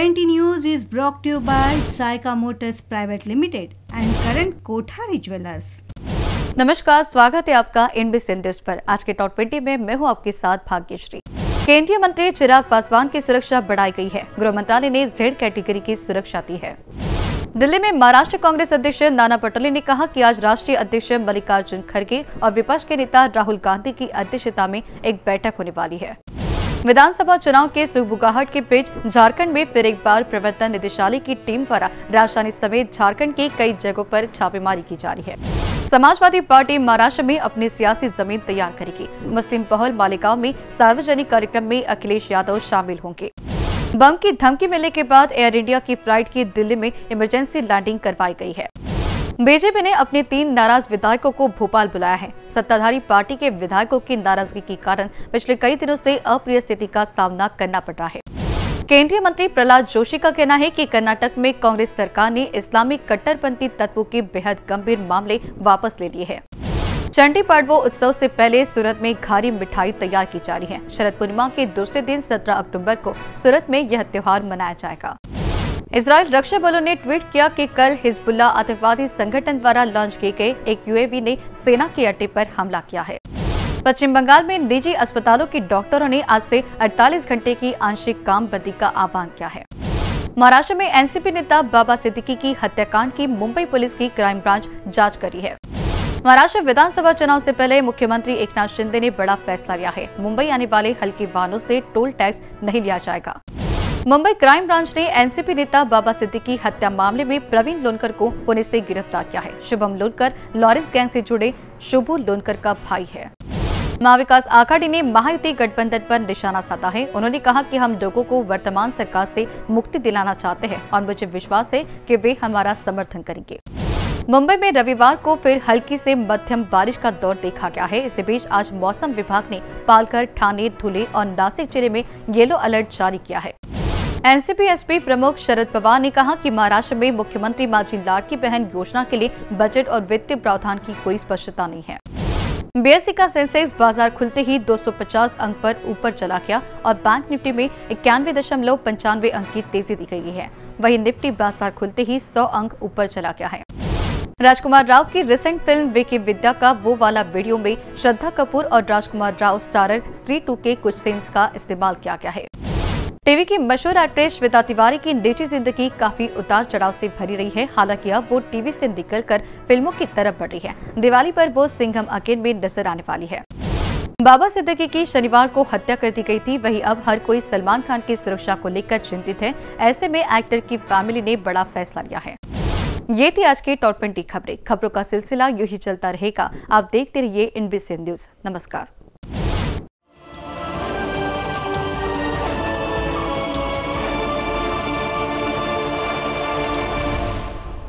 20 News is brought to you by Saika Motors Private Limited and Current Kothari Jewelers। नमस्कार, स्वागत है आपका NBC news पर। आज के टॉप 20 में मैं हूं आपके साथ भाग्यश्री। केंद्रीय मंत्री चिराग पासवान की सुरक्षा बढ़ाई गई है। गृह मंत्रालय ने Z कैटेगरी की सुरक्षा दी है। दिल्ली में महाराष्ट्र कांग्रेस अध्यक्ष नाना पटोले ने कहा कि आज राष्ट्रीय अध्यक्ष मल्लिकार्जुन खड़गे और विपक्ष के नेता राहुल गांधी की अध्यक्षता में एक बैठक होने वाली है। विधानसभा चुनाव के सुगबुगाहट के बीच झारखंड में फिर एक बार प्रवर्तन निदेशालय की टीम द्वारा राजधानी समेत झारखंड की कई जगहों पर छापेमारी की जा रही है। समाजवादी पार्टी महाराष्ट्र में अपनी सियासी जमीन तैयार करेगी। मुस्लिम बहुल मालेगांव में सार्वजनिक कार्यक्रम में अखिलेश यादव शामिल होंगे। बम की धमकी मिलने के बाद एयर इंडिया की फ्लाइट की दिल्ली में इमरजेंसी लैंडिंग करवाई गई है। बीजेपी ने अपने 3 नाराज विधायकों को भोपाल बुलाया है। सत्ताधारी पार्टी के विधायकों की नाराजगी के कारण पिछले कई दिनों से अप्रिय स्थिति का सामना करना पड़ रहा है। केंद्रीय मंत्री प्रहलाद जोशी का कहना है कि कर्नाटक में कांग्रेस सरकार ने इस्लामिक कट्टरपंथी तत्वों के बेहद गंभीर मामले वापस ले लिए हैं। चंडी पाडवो उत्सव से पहले सूरत में घारी मिठाई तैयार की जा रही है। शरद पूर्णिमा के दूसरे दिन 17 अक्टूबर को सूरत में यह त्योहार मनाया जाएगा। इजरायल रक्षा बलों ने ट्वीट किया कि कल हिजबुल्लाह आतंकवादी संगठन द्वारा लॉन्च किए गए एक यूएवी ने सेना के अड्डे पर हमला किया है। पश्चिम बंगाल में निजी अस्पतालों के डॉक्टरों ने आज से 48 घंटे की आंशिक काम बंदी का आह्वान किया है। महाराष्ट्र में एनसीपी नेता बाबा सिद्दीकी की हत्याकांड की मुंबई पुलिस की क्राइम ब्रांच जांच कर रही है। महाराष्ट्र विधानसभा चुनाव से पहले मुख्यमंत्री एकनाथ शिंदे ने बड़ा फैसला लिया है। मुंबई आने वाले हल्के वाहनों से टोल टैक्स नहीं लिया जाएगा। मुंबई क्राइम ब्रांच ने एनसीपी नेता बाबा सिद्दीकी हत्या मामले में प्रवीण लोनकर को पुणे से गिरफ्तार किया है। शुभम लोनकर लॉरेंस गैंग से जुड़े शुभू लोनकर का भाई है। महाविकास आघाड़ी ने महायुति गठबंधन पर निशाना साधा है। उन्होंने कहा कि हम लोगों को वर्तमान सरकार से मुक्ति दिलाना चाहते हैं और मुझे विश्वास है कि वे हमारा समर्थन करेंगे। मुंबई में रविवार को फिर हल्की से मध्यम बारिश का दौर देखा गया है। इसी बीच आज मौसम विभाग ने पालघर, ठाणे, धुले और नासिक जिले में येलो अलर्ट जारी किया है। एनसीपी एसपी प्रमुख शरद पवार ने कहा कि महाराष्ट्र में मुख्यमंत्री माझी लाडकी बहन योजना के लिए बजट और वित्तीय प्रावधान की कोई स्पष्टता नहीं है। बीएसई का सेंसेक्स बाजार खुलते ही 250 अंक पर ऊपर चला गया और बैंक निफ्टी में 91.95 अंक की तेजी दी गई है। वहीं निफ्टी बाजार खुलते ही 100 अंक ऊपर चला गया है। राजकुमार राव की रिसेंट फिल्म विकी विद्या का वो वाला वीडियो में श्रद्धा कपूर और राजकुमार राव स्टारर स्त्री 2 के कुछ सीन्स का इस्तेमाल किया गया है। टीवी की मशहूर एक्ट्रेस श्वेता तिवारी की निजी जिंदगी काफी उतार चढ़ाव से भरी रही है। हालांकि अब वो टीवी से निकलकर फिल्मों की तरफ बढ़ रही है। दिवाली पर वो सिंघम अगेन में नजर आने वाली है। बाबा सिद्दीकी की शनिवार को हत्या कर दी गई थी। वहीं अब हर कोई सलमान खान की सुरक्षा को लेकर चिंतित है। ऐसे में एक्टर की फैमिली ने बड़ा फैसला लिया है। ये थी आज की टॉप 20 खबरें। खबरों का सिलसिला यूं ही चलता रहेगा। आप देखते रहिए NBC न्यूज। नमस्कार।